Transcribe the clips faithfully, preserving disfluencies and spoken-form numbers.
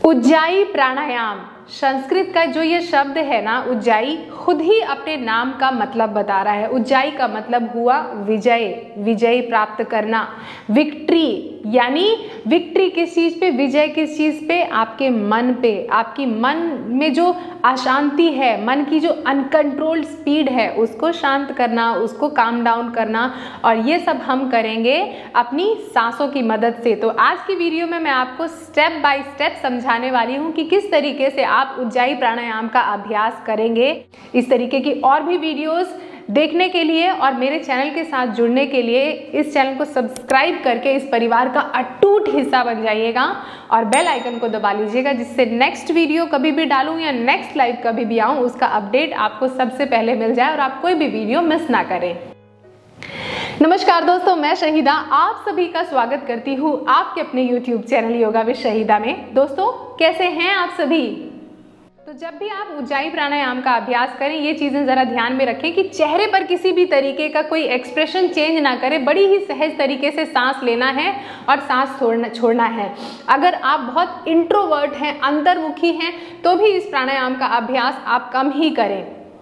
उज्जाई प्राणायाम, संस्कृत का जो ये शब्द है ना उज्जाई, खुद ही अपने नाम का मतलब बता रहा है। उज्जाई का मतलब हुआ विजय, विजय प्राप्त करना, विक्ट्री। यानी विक्ट्री किस चीज पे, विजय किस चीज पे, आपके मन पे। आपकी मन में जो अशांति है, मन की जो अनकंट्रोल्ड स्पीड है, उसको शांत करना, उसको काम डाउन करना। और ये सब हम करेंगे अपनी सांसों की मदद से। तो आज की वीडियो में मैं आपको स्टेप बाय स्टेप समझाने वाली हूँ कि किस तरीके से आप उज्जाई प्राणायाम का अभ्यास करेंगे। इस तरीके की और भी वीडियोस देखने के लिए और मेरे चैनल के साथ जुड़ने के लिए इस चैनल को सब्सक्राइब करके इस परिवार का अटूट हिस्सा बन जाइएगा और बेल आइकन को दबा लीजिएगा, जिससे नेक्स्ट वीडियो कभी भी डालूं या नेक्स्ट लाइव कभी भी आऊं, उसका अपडेट आपको सबसे पहले मिल जाए और आप कोई भी वीडियो मिस ना करें। नमस्कार दोस्तों, मैं शहीदा आप सभी का स्वागत करती हूँ आपके अपने YouTube channel yoga with Shahida में। दोस्तों कैसे हैं आप सभी? तो जब भी आप उज्जाई प्राणायाम का अभ्यास करें, ये चीज़ें ज़रा ध्यान में रखें कि चेहरे पर किसी भी तरीके का कोई एक्सप्रेशन चेंज ना करें। बड़ी ही सहज तरीके से सांस लेना है और सांस छोड़ना छोड़ना है। अगर आप बहुत इंट्रोवर्ट हैं, अंतर्मुखी हैं, तो भी इस प्राणायाम का अभ्यास आप कम ही करें।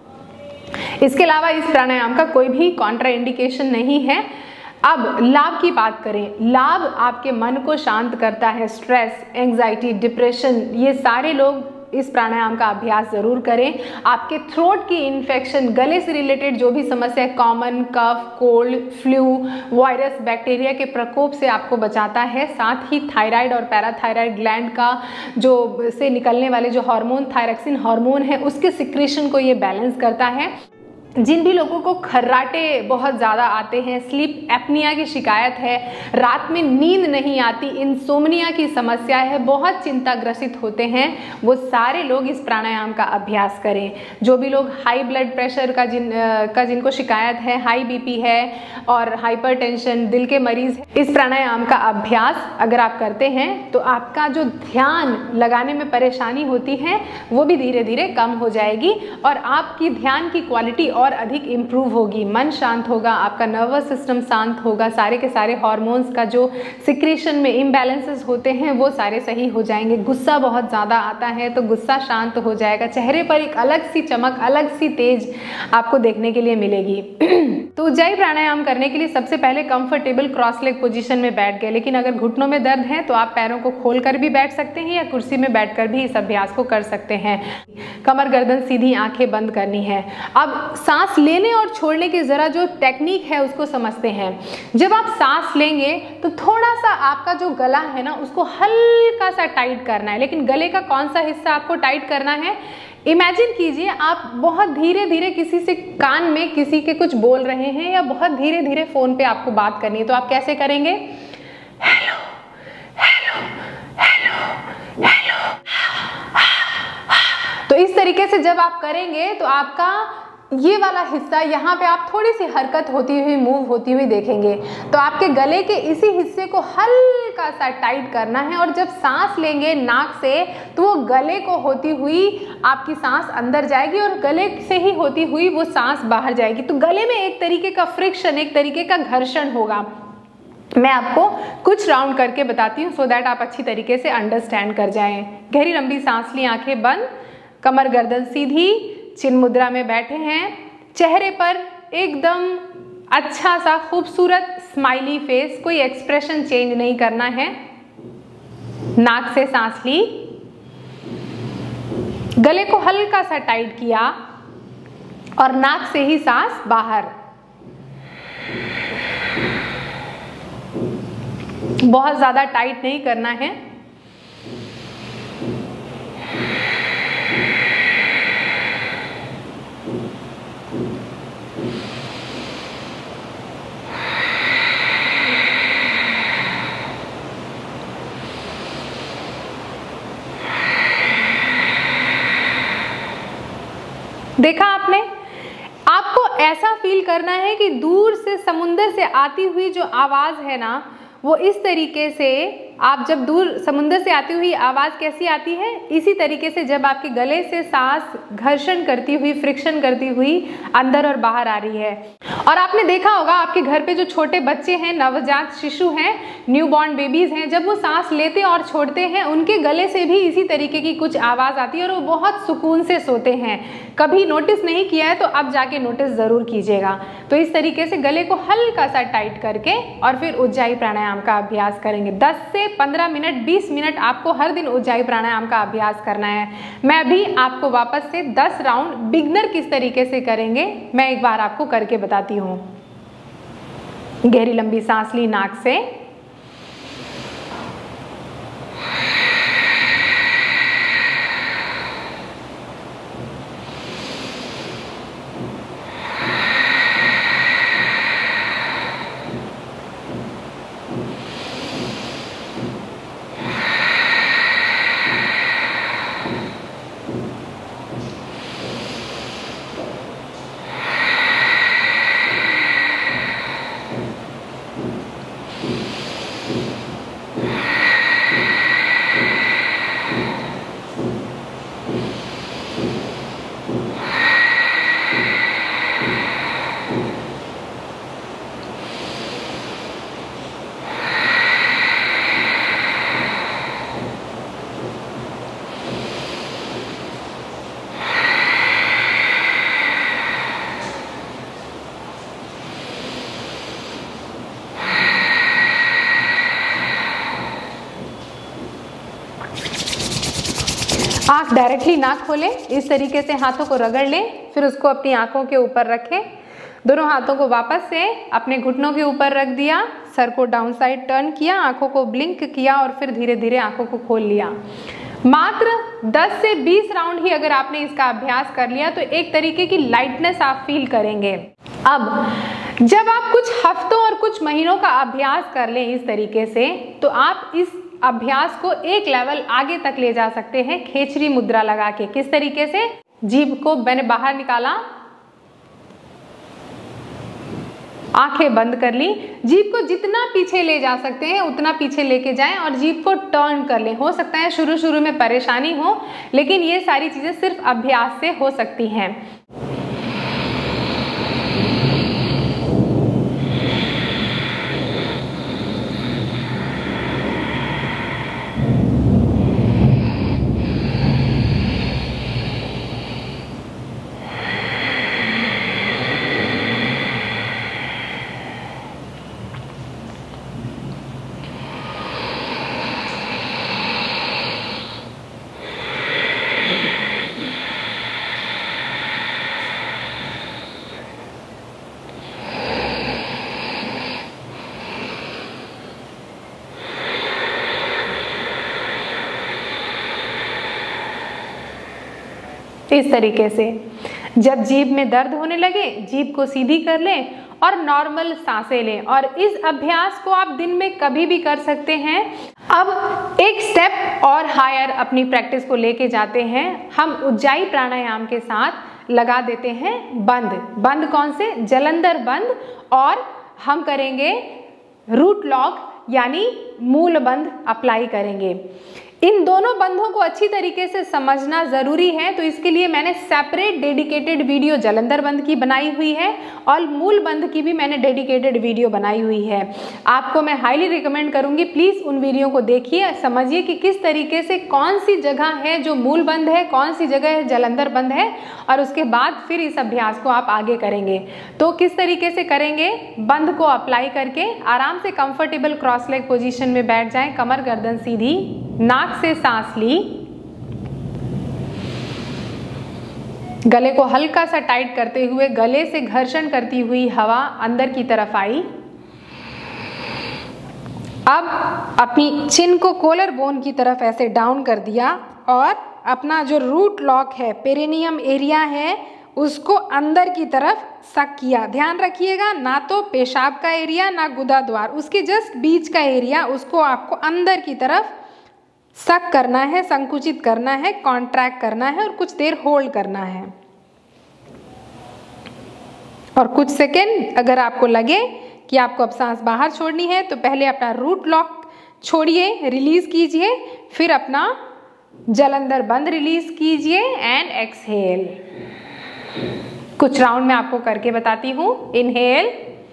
इसके अलावा इस प्राणायाम का कोई भी कॉन्ट्रा इंडिकेशन नहीं है। अब लाभ की बात करें, लाभ आपके मन को शांत करता है। स्ट्रेस, एंजाइटी, डिप्रेशन, ये सारे लोग इस प्राणायाम का अभ्यास जरूर करें। आपके थ्रोट की इन्फेक्शन, गले से रिलेटेड जो भी समस्या है, common cough, cold, flu, virus, bacteria के प्रकोप से आपको बचाता है। साथ ही थायराइड और पैराथायराइड ग्लैंड का जो से निकलने वाले जो हार्मोन, थायरॉक्सिन हार्मोन है, उसके सिक्रेशन को ये बैलेंस करता है। जिन भी लोगों को खर्राटे बहुत ज़्यादा आते हैं, स्लीप एपनिया की शिकायत है, रात में नींद नहीं आती, इंसोम्निया की समस्या है, बहुत चिंताग्रसित होते हैं, वो सारे लोग इस प्राणायाम का अभ्यास करें। जो भी लोग हाई ब्लड प्रेशर का जिन का जिनको शिकायत है, हाई बीपी है और हाइपरटेंशन, दिल के मरीज है, इस प्राणायाम का अभ्यास अगर आप करते हैं तो आपका जो ध्यान लगाने में परेशानी होती है वो भी धीरे धीरे कम हो जाएगी और आपकी ध्यान की क्वालिटी और अधिक इम्प्रूव होगी। मन शांत होगा, आपका नर्वस सिस्टम शांत होगा, सारे के सारे हार्मोन्स का जो सिक्रेशन में इम्बैलेंसेस होते हैं वो सारे सही हो जाएंगे। गुस्सा बहुत ज़्यादा आता है तो गुस्सा शांत हो जाएगा। चेहरे पर एक अलग सी चमक, अलग सी तेज आपको देखने के लिए मिलेगी। तो उज्जाई प्राणायाम करने के लिए सबसे पहले कंफर्टेबल क्रॉस लेग पोजीशन में बैठ गए। लेकिन अगर घुटनों में दर्द है तो आप पैरों को खोल कर भी बैठ सकते हैं या कुर्सी में बैठकर भी इस अभ्यास को कर सकते हैं। कमर गर्दन सीधी, आंखें बंद करनी है। अब सांस लेने और छोड़ने की जरा जो टेक्निक है उसको समझते हैं। जब आप सांस लेंगे तो थोड़ा सा आपका जो गला है ना उसको हल्का सा टाइट करना है। लेकिन गले का कौन सा हिस्सा आपको टाइट करना है? इमेजिन कीजिए आप बहुत धीरे धीरे किसी से कान में किसी के कुछ बोल रहे हैं या बहुत धीरे धीरे फोन पे आपको बात करनी है, तो आप कैसे करेंगे? Hello hello hello hello. तो इस तरीके से जब आप करेंगे तो आपका ये वाला हिस्सा, यहाँ पे आप थोड़ी सी हरकत होती हुई, मूव होती हुई देखेंगे। तो आपके गले के इसी हिस्से को हल्का सा टाइट करना है और जब सांस लेंगे नाक से तो वो गले को होती हुई आपकी सांस अंदर जाएगी और गले से ही होती हुई वो सांस बाहर जाएगी। तो गले में एक तरीके का फ्रिक्शन, एक तरीके का घर्षण होगा। मैं आपको कुछ राउंड करके बताती हूँ सो दैट आप अच्छी तरीके से अंडरस्टैंड कर जाएं। गहरी लंबी सांस ली, आंखें बंद, कमर गर्दन सीधी, चिन मुद्रा में बैठे हैं। चेहरे पर एकदम अच्छा सा खूबसूरत स्माइली फेस, कोई एक्सप्रेशन चेंज नहीं करना है। नाक से सांस ली, गले को हल्का सा टाइट किया और नाक से ही सांस बाहर। बहुत ज्यादा टाइट नहीं करना है। देखा आपने? आपको ऐसा फील करना है कि दूर से समुंदर से आती हुई जो आवाज है ना वो इस तरीके से आप जब दूर समुद्र से आती हुई आवाज़ कैसी आती है, इसी तरीके से जब आपके गले से सांस घर्षण करती हुई, फ्रिक्शन करती हुई अंदर और बाहर आ रही है। और आपने देखा होगा आपके घर पे जो छोटे बच्चे हैं, नवजात शिशु हैं, न्यूबॉर्न बेबीज हैं, जब वो सांस लेते और छोड़ते हैं उनके गले से भी इसी तरीके की कुछ आवाज़ आती है और वो बहुत सुकून से सोते हैं। कभी नोटिस नहीं किया है तो अब जाके नोटिस ज़रूर कीजिएगा। तो इस तरीके से गले को हल्का सा टाइट करके और फिर उज्जाई प्राणायाम का अभ्यास करेंगे। दस से पंद्रह मिनट, बीस मिनट आपको हर दिन उज्जाई प्राणायाम का अभ्यास करना है। मैं अभी आपको वापस से दस राउंड बिगनर किस तरीके से करेंगे मैं एक बार आपको करके बताती हूँ। गहरी लंबी सांस ली नाक से, आँख डायरेक्टली ना खोलें, इस तरीके से हाथों को रगड़ लें, फिर उसको अपनी आँखों के ऊपर रखें। दोनों हाथों को वापस से अपने घुटनों के ऊपर रख दिया, सर को डाउन साइड टर्न किया, आँखों को ब्लिंक किया और फिर धीरे धीरे आँखों को खोल लिया। मात्र दस से बीस राउंड ही अगर आपने इसका अभ्यास कर लिया तो एक तरीके की लाइटनेस आप फील करेंगे। अब जब आप कुछ हफ्तों और कुछ महीनों का अभ्यास कर लें इस तरीके से, तो आप इस अभ्यास को एक लेवल आगे तक ले जा सकते हैं खेचरी मुद्रा लगा के। किस तरीके से? जीभ को मैंने बाहर निकाला, आंखें बंद कर ली, जीभ को जितना पीछे ले जा सकते हैं उतना पीछे लेके जाएं और जीभ को टर्न कर लें। हो सकता है शुरू शुरू में परेशानी हो, लेकिन ये सारी चीजें सिर्फ अभ्यास से हो सकती हैं। इस तरीके से जब जीभ में दर्द होने लगे, जीभ को सीधी कर लें और नॉर्मल सांसें लें। और इस अभ्यास को आप दिन में कभी भी कर सकते हैं। अब एक स्टेप और हायर अपनी प्रैक्टिस को लेके जाते हैं। हम उज्जाई प्राणायाम के साथ लगा देते हैं बंद। बंद कौन से? जलंधर बंद। और हम करेंगे रूट लॉक यानी मूल बंद अप्लाई करेंगे। इन दोनों बंधों को अच्छी तरीके से समझना जरूरी है, तो इसके लिए मैंने सेपरेट डेडिकेटेड वीडियो जलंधर बंद की बनाई हुई है और मूल बंद की भी मैंने डेडिकेटेड वीडियो बनाई हुई है। आपको मैं हाईली रिकमेंड करूंगी, प्लीज उन वीडियो को देखिए, समझिए कि किस तरीके से कौन सी जगह है जो मूल बंद है, कौन सी जगह है जलंधर बंद है, और उसके बाद फिर इस अभ्यास को आप आगे करेंगे। तो किस तरीके से करेंगे? बंद को अप्लाई करके आराम से कंफर्टेबल क्रॉस लेग पोजीशन में बैठ जाएं, कमर गर्दन सीधी, नाक से सांस ली, गले को हल्का सा टाइट करते हुए गले से घर्षण करती हुई हवा अंदर की तरफ आई। अब अपनी चिन को कॉलर बोन की तरफ ऐसे डाउन कर दिया और अपना जो रूट लॉक है, पेरिनियम एरिया है, उसको अंदर की तरफ सक किया। ध्यान रखिएगा, ना तो पेशाब का एरिया ना गुदा द्वार, उसके जस्ट बीच का एरिया, उसको आपको अंदर की तरफ सक करना है, संकुचित करना है, कॉन्ट्रैक्ट करना है और कुछ देर होल्ड करना है। और कुछ सेकेंड अगर आपको लगे कि आपको अब सांस बाहर छोड़नी है तो पहले अपना रूट लॉक छोड़िए, रिलीज कीजिए, फिर अपना जलंधर बंद रिलीज कीजिए एंड एक्सहेल। कुछ राउंड मैं आपको करके बताती हूँ। इनहेल,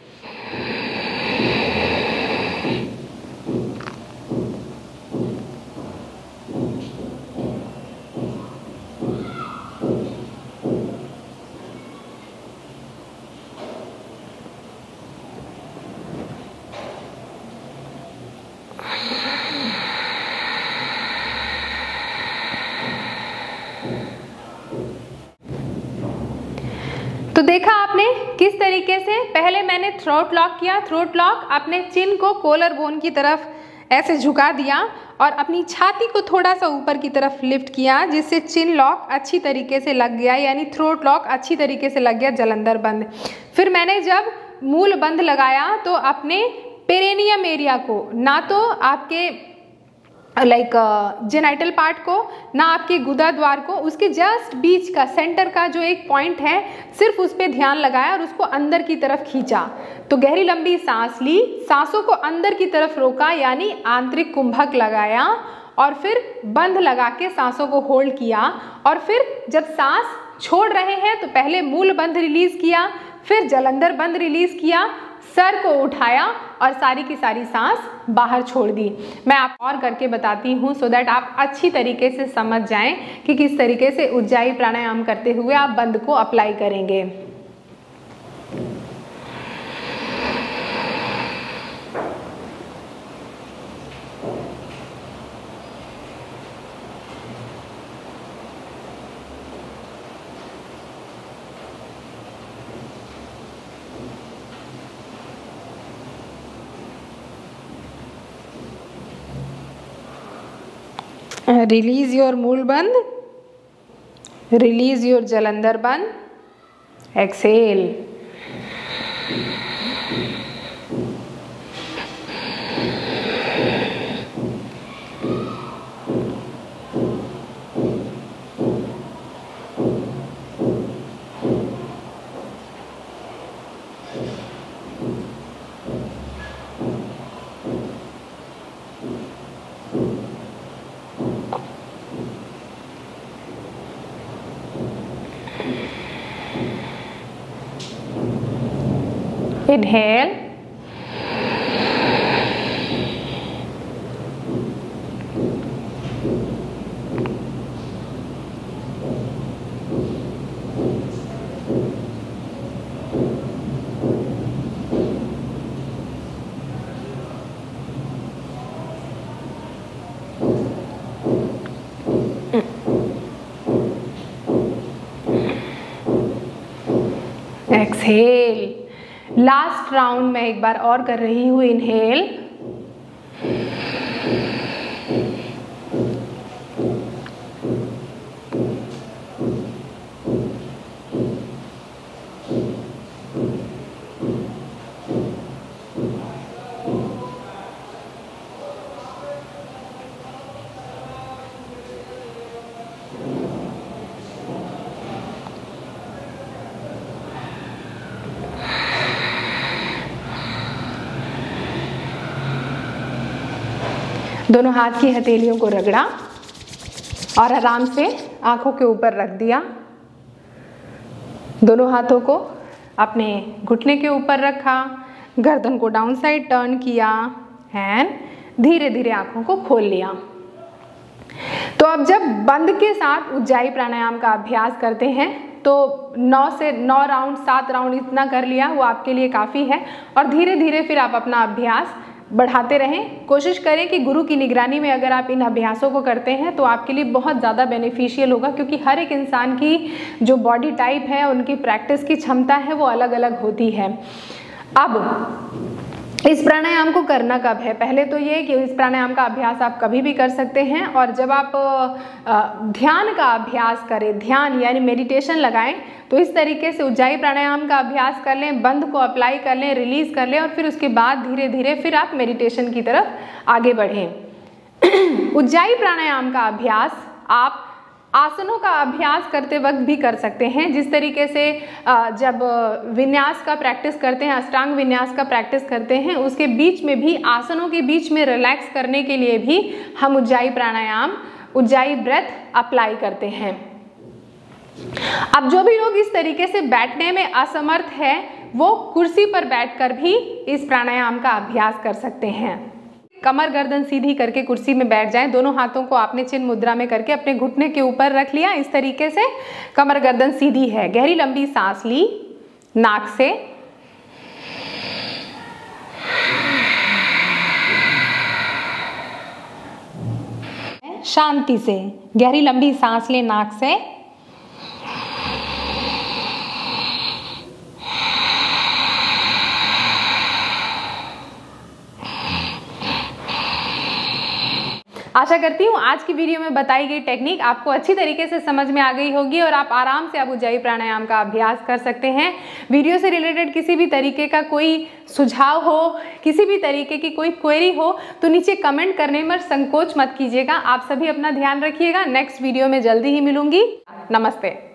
तो देखा आपने किस तरीके से पहले मैंने थ्रोट लॉक किया। थ्रोट लॉक, अपने चिन को कॉलर बोन की तरफ ऐसे झुका दिया और अपनी छाती को थोड़ा सा ऊपर की तरफ लिफ्ट किया, जिससे चिन लॉक अच्छी तरीके से लग गया, यानी थ्रोट लॉक अच्छी तरीके से लग गया, जलंधर बंद। फिर मैंने जब मूल बंद लगाया तो अपने पेरेनियम एरिया को, ना तो आपके लाइक जेनाइटल पार्ट को, ना आपके गुदा द्वार को, उसके जस्ट बीच का सेंटर का जो एक पॉइंट है, सिर्फ उस पर ध्यान लगाया और उसको अंदर की तरफ खींचा। तो गहरी लंबी सांस ली, सांसों को अंदर की तरफ रोका, यानी आंतरिक कुंभक लगाया और फिर बंद लगा के सांसों को होल्ड किया। और फिर जब सांस छोड़ रहे हैं तो पहले मूल बंद रिलीज किया, फिर जलंधर बंद रिलीज किया, सर को उठाया और सारी की सारी सांस बाहर छोड़ दी। मैं आप और करके बताती हूँ सो दैट आप अच्छी तरीके से समझ जाएं कि किस तरीके से उज्जाई प्राणायाम करते हुए आप बंद को अप्लाई करेंगे। Release your मूल बंद, release your जलंधर बंद, exhale। Inhale, exhale। Last round में एक बार और कर रही हूँ। इनहेल, दोनों हाथ की हथेलियों को रगड़ा और आराम से आंखों के ऊपर रख दिया। दोनों हाथों को अपने घुटने के ऊपर रखा, गर्दन को डाउन साइड टर्न किया एंड धीरे धीरे आंखों को खोल लिया। तो अब जब बंद के साथ उज्जाई प्राणायाम का अभ्यास करते हैं तो नौ से नौ राउंड, सात राउंड इतना कर लिया, वो आपके लिए काफ़ी है। और धीरे धीरे फिर आप अपना अभ्यास बढ़ाते रहें। कोशिश करें कि गुरु की निगरानी में अगर आप इन अभ्यासों को करते हैं तो आपके लिए बहुत ज़्यादा बेनिफिशियल होगा, क्योंकि हर एक इंसान की जो बॉडी टाइप है, उनकी प्रैक्टिस की क्षमता है, वो अलग अलग होती है। अब इस प्राणायाम को करना कब है? पहले तो ये कि इस प्राणायाम का अभ्यास आप कभी भी कर सकते हैं, और जब आप ध्यान का अभ्यास करें, ध्यान यानी मेडिटेशन लगाएं, तो इस तरीके से उज्जाई प्राणायाम का अभ्यास कर लें, बंद को अप्लाई कर लें, रिलीज कर लें, और फिर उसके बाद धीरे धीरे फिर आप मेडिटेशन की तरफ आगे बढ़ें। उज्जाई प्राणायाम का अभ्यास आप आसनों का अभ्यास करते वक्त भी कर सकते हैं। जिस तरीके से जब विन्यास का प्रैक्टिस करते हैं, अष्टांग विन्यास का प्रैक्टिस करते हैं, उसके बीच में भी, आसनों के बीच में रिलैक्स करने के लिए भी हम उज्जाई प्राणायाम, उज्जाई ब्रेथ अप्लाई करते हैं। अब जो भी लोग इस तरीके से बैठने में असमर्थ है, वो कुर्सी पर बैठकर भी इस प्राणायाम का अभ्यास कर सकते हैं। कमर गर्दन सीधी करके कुर्सी में बैठ जाएं। दोनों हाथों को आपने चिन्ह मुद्रा में करके अपने घुटने के ऊपर रख लिया। इस तरीके से कमर गर्दन सीधी है। गहरी लंबी सांस ली नाक से, शांति से गहरी लंबी सांस ले नाक से, आशा करती हूँ आज की वीडियो में बताई गई टेक्निक आपको अच्छी तरीके से समझ में आ गई होगी और आप आराम से अब उज्जाई प्राणायाम का अभ्यास कर सकते हैं। वीडियो से रिलेटेड किसी भी तरीके का कोई सुझाव हो, किसी भी तरीके की कोई क्वेरी हो तो नीचे कमेंट करने में संकोच मत कीजिएगा। आप सभी अपना ध्यान रखिएगा। नेक्स्ट वीडियो में जल्दी ही मिलूंगी। नमस्ते।